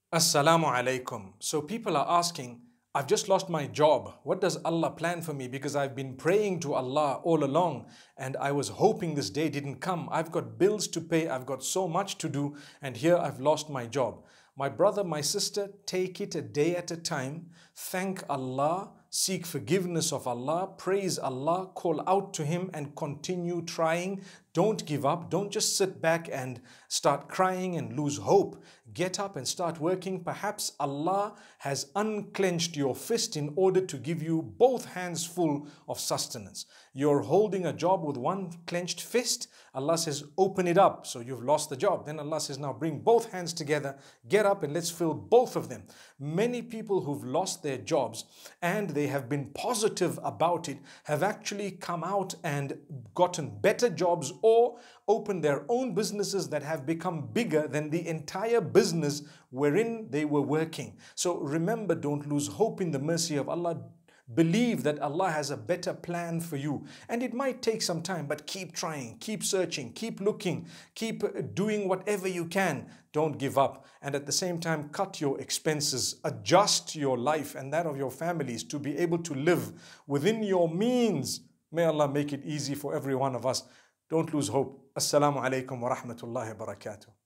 Assalamu alaikum. So people are asking, I've just lost my job. What does Allah plan for me? Because I've been praying to Allah all along and I was hoping this day didn't come. I've got bills to pay. I've got so much to do. And here I've lost my job. My brother, my sister, take it a day at a time. Thank Allah. Seek forgiveness of Allah, praise Allah, call out to Him and continue trying. Don't give up. Don't just sit back and start crying and lose hope. Get up and start working. Perhaps Allah has unclenched your fist in order to give you both hands full of sustenance. You're holding a job with one clenched fist. Allah says, open it up. So you've lost the job. Then Allah says, now bring both hands together, get up and let's fill both of them. Many people who've lost their jobs and they have been positive about it have actually come out and gotten better jobs or opened their own businesses that have become bigger than the entire business wherein they were working. So remember, don't lose hope in the mercy of Allah. Believe that Allah has a better plan for you. And it might take some time, but keep trying, keep searching, keep looking, keep doing whatever you can. Don't give up. And at the same time, cut your expenses, adjust your life and that of your families to be able to live within your means. May Allah make it easy for every one of us. Don't lose hope. Assalamu alaikum wa rahmatullahi wa barakatuh.